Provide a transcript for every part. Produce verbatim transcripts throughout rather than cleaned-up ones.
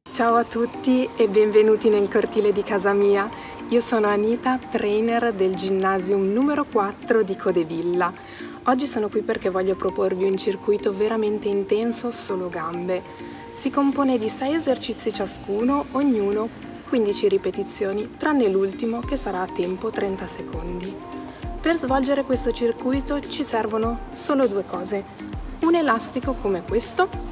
Ciao a tutti e benvenuti nel cortile di casa mia. Io sono Anita, trainer del Ginnasium numero quattro di Codevilla. Oggi sono qui perché voglio proporvi un circuito veramente intenso solo gambe. Si compone di sei esercizi ciascuno, ognuno quindici ripetizioni, tranne l'ultimo che sarà a tempo trenta secondi. Per svolgere questo circuito ci servono solo due cose: un elastico come questo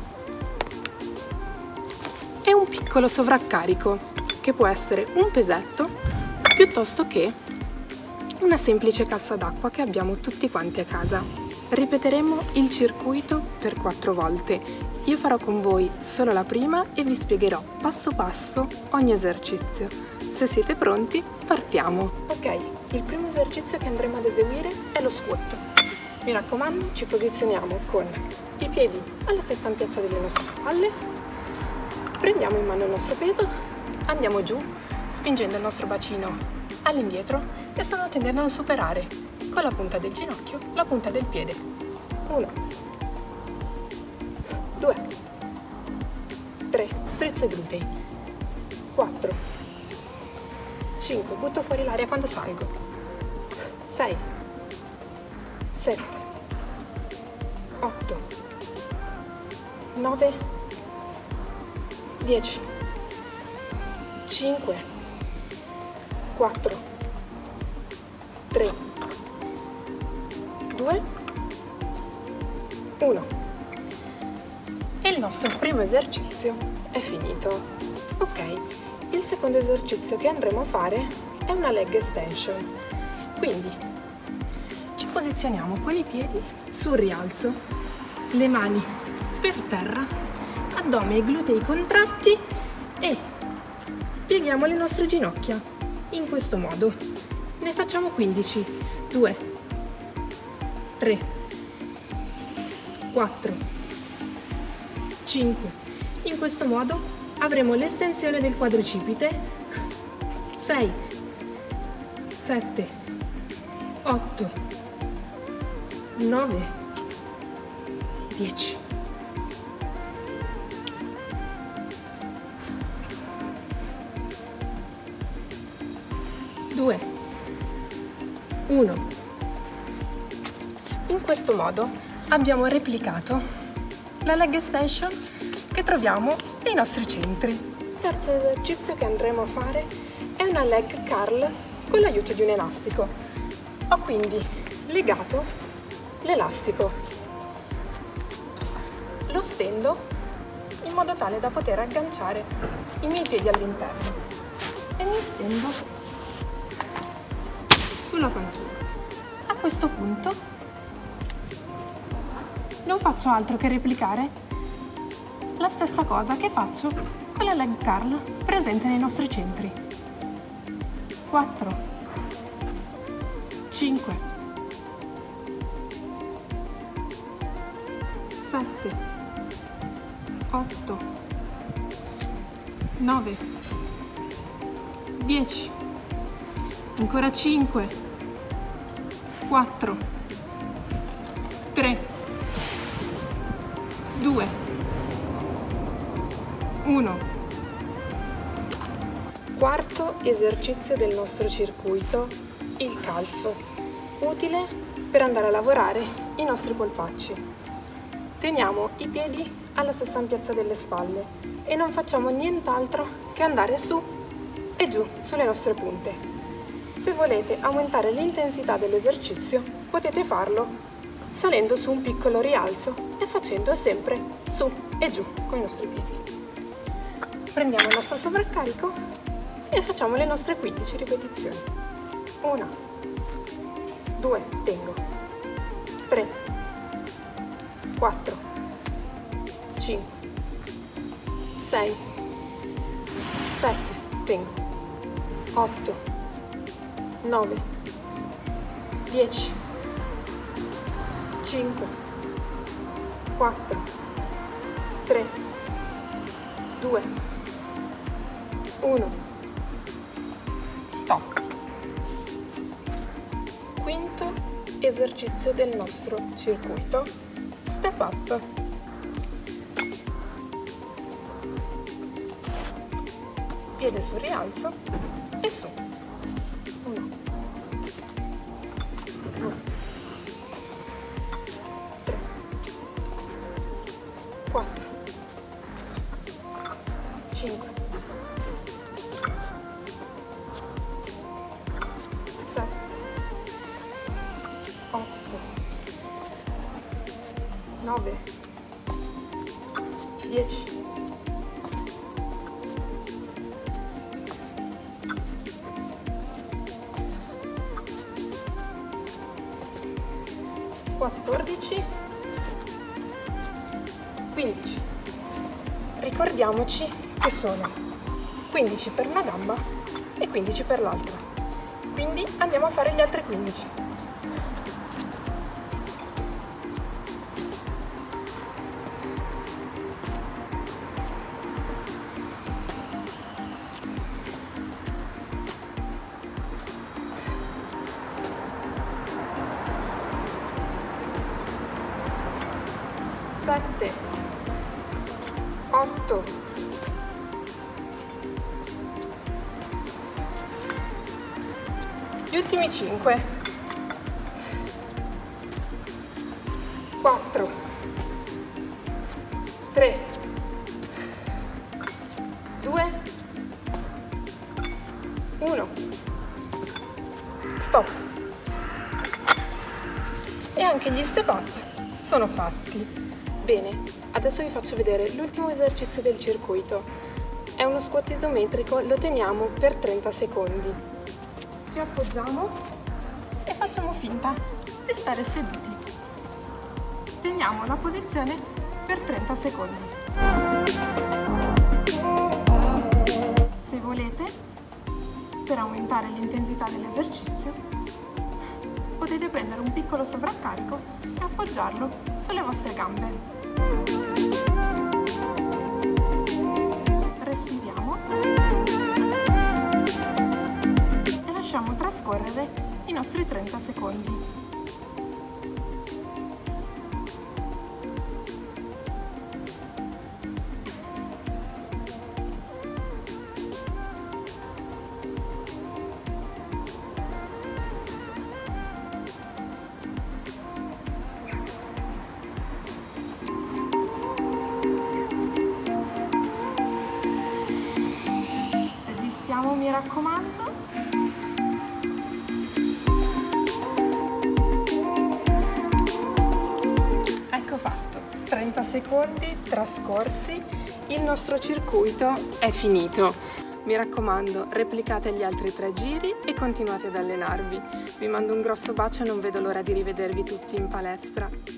e un piccolo sovraccarico, che può essere un pesetto piuttosto che una semplice cassa d'acqua che abbiamo tutti quanti a casa. Ripeteremo il circuito per quattro volte. Io farò con voi solo la prima e vi spiegherò passo passo ogni esercizio. Se siete pronti, partiamo! Ok, il primo esercizio che andremo ad eseguire è lo squat. Mi raccomando, ci posizioniamo con i piedi alla stessa ampiezza delle nostre spalle. Prendiamo in mano il nostro peso, andiamo giù, spingendo il nostro bacino all'indietro e stando tendendo a superare con la punta del ginocchio la punta del piede. uno, due, tre, strizzo i glutei, quattro, cinque, butto fuori l'aria quando salgo, sei, sette, otto, nove, dieci, cinque, quattro, tre, due, uno. E il nostro primo esercizio è finito. Ok, il secondo esercizio che andremo a fare è una leg extension. Quindi ci posizioniamo con i piedi sul rialzo, le mani per terra, addome e glutei contratti e pieghiamo le nostre ginocchia in questo modo. Ne facciamo quindici. due, tre, quattro, cinque. In questo modo avremo l'estensione del quadricipite. sei, sette, otto, nove, dieci. due, uno. In questo modo abbiamo replicato la leg extension che troviamo nei nostri centri. Il terzo esercizio che andremo a fare è una leg curl con l'aiuto di un elastico. Ho quindi legato l'elastico, lo stendo in modo tale da poter agganciare i miei piedi all'interno e mi stendo sulla panchina. A questo punto non faccio altro che replicare la stessa cosa che faccio con la leg curl presente nei nostri centri. quattro, cinque, sette, otto, nove, dieci. Ancora cinque, quattro, tre, due, uno. Quarto esercizio del nostro circuito, il calf, utile per andare a lavorare i nostri polpacci. Teniamo i piedi alla stessa ampiezza delle spalle e non facciamo nient'altro che andare su e giù sulle nostre punte. Se volete aumentare l'intensità dell'esercizio, potete farlo salendo su un piccolo rialzo e facendo sempre su e giù con i nostri piedi. Prendiamo il nostro sovraccarico e facciamo le nostre quindici ripetizioni. uno, due, tengo, tre, quattro, cinque, sei, sette, tengo, otto, nove, dieci, cinque, quattro, tre, due, uno. Stop. Quinto esercizio del nostro circuito, step up. piede sul rialzo e su. Uno, due, tre, quattro, cinque, sette, otto, nove, dieci, quattordici, quindici. Ricordiamoci che sono quindici per una gamba e quindici per l'altra. Quindi andiamo a fare gli altri quindici. sette, otto, gli ultimi cinque, quattro, tre, due, uno, stop. E anche gli step up sono fatti. Bene, adesso vi faccio vedere l'ultimo esercizio del circuito. È uno squat isometrico, lo teniamo per trenta secondi. Ci appoggiamo e facciamo finta di stare seduti. Teniamo la posizione per trenta secondi. Se volete, per aumentare l'intensità dell'esercizio, potete prendere un piccolo sovraccarico e appoggiarlo sulle vostre gambe. Respiriamo e lasciamo trascorrere i nostri trenta secondi. Mi raccomando. Ecco fatto, trenta secondi trascorsi, il nostro circuito è finito. Mi raccomando, replicate gli altri tre giri e continuate ad allenarvi. Vi mando un grosso bacio e non vedo l'ora di rivedervi tutti in palestra.